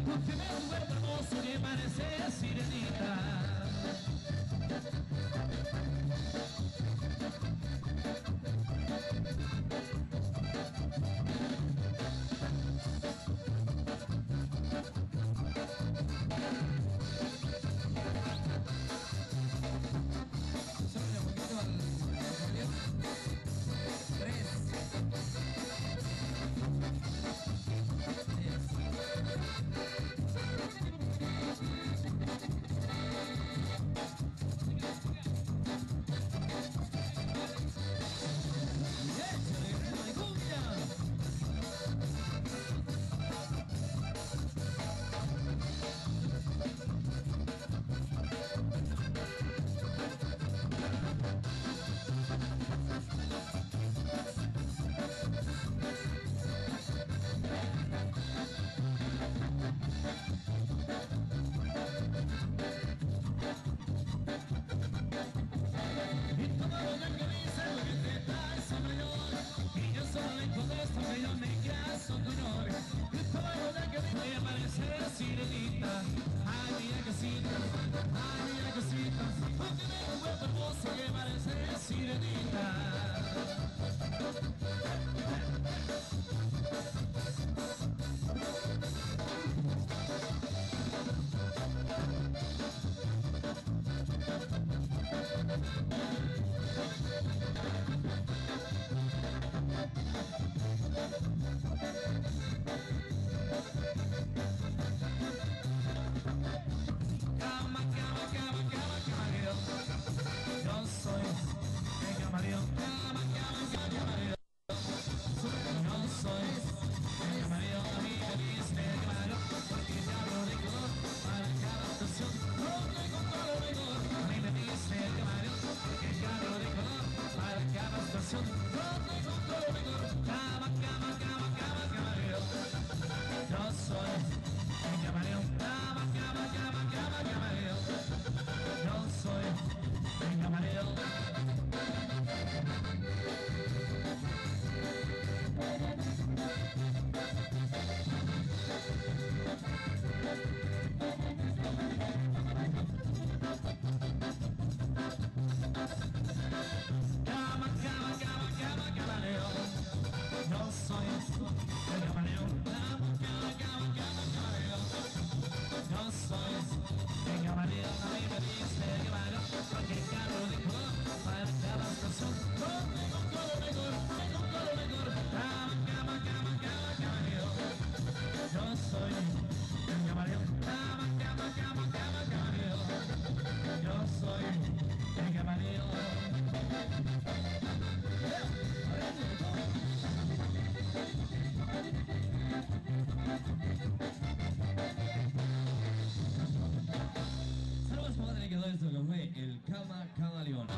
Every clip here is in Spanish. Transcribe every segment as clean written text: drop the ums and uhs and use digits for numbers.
Tú tienes un cuerpo hermoso que parece sirenita. Sirenita, ay mira que cita, ay mira que cita, porque me un cuerpo hermoso que parece sirenita. El Cama Camaleón.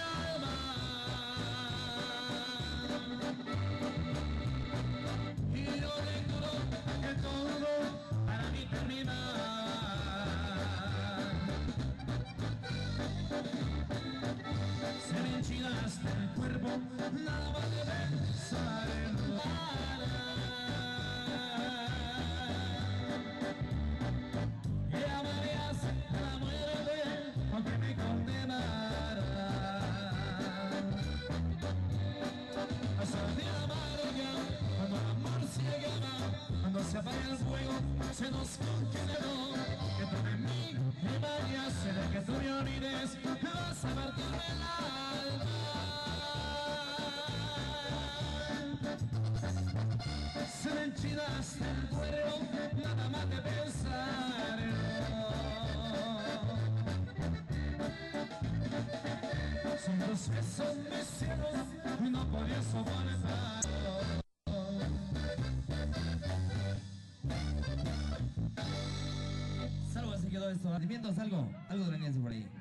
Y yo decoro que todo para mí termina. Se me enchina hasta el cuerpo, nada más de pensar en y amarías la muerte aunque me condenara. Hasta el día amarga, cuando el amor se llama, cuando se apaga el fuego, se nos congeló. Que tú de mí me vayas, de que tú me olvides, me vas a partirme el alma. Se me enchina hasta el cuerpo, nada más de pensar en son los besos mis cielos y no podía soportar. Salvo así quedó esto. ¿Sentimientos? Algo draguense por ahí.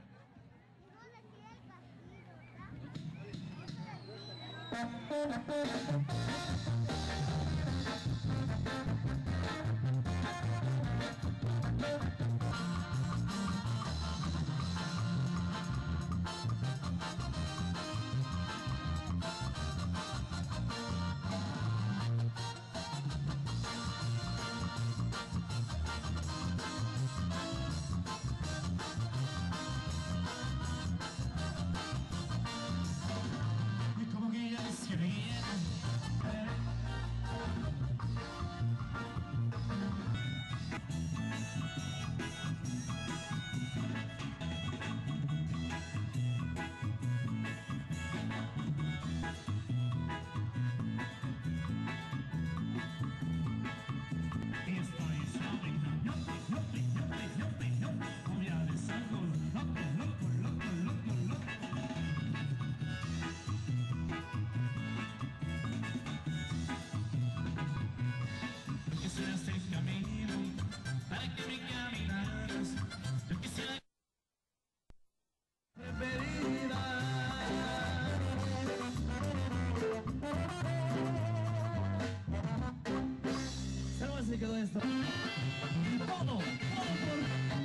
todo por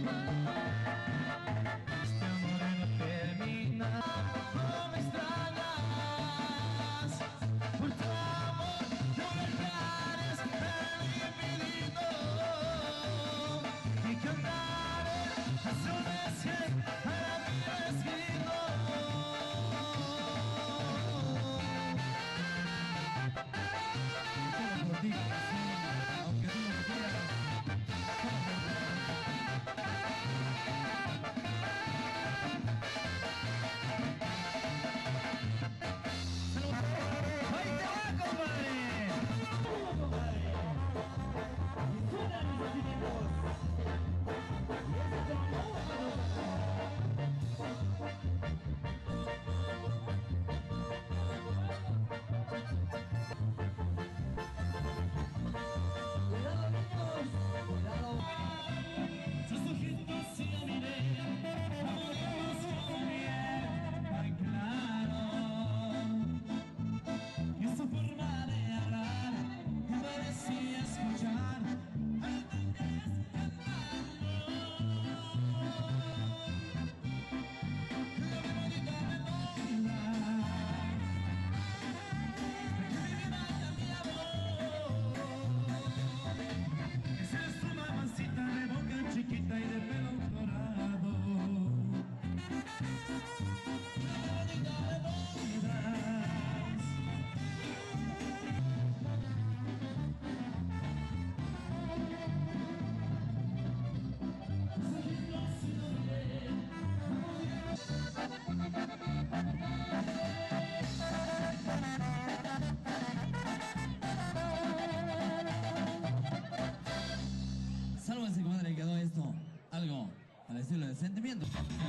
este amor no termina. No me extrañas por tu amor, no dejares el infinito y cantaré a su vez para mi destino. Todo por ti, corazón, aunque tú no quieras. ¡Ahí te va, compadre! Sus ojitos sí lo miré, amoremos con miel, tan claro. Y su forma de hablar me parecía escuchar al tangas cantando. La bonita redonda de que mi vida ha cambiado. Esa es tu mamacita de boca chiquita y de pelo dorado. La bonita redonda. Sálvense, comadre, quedó esto. Algo al estilo de sentimiento.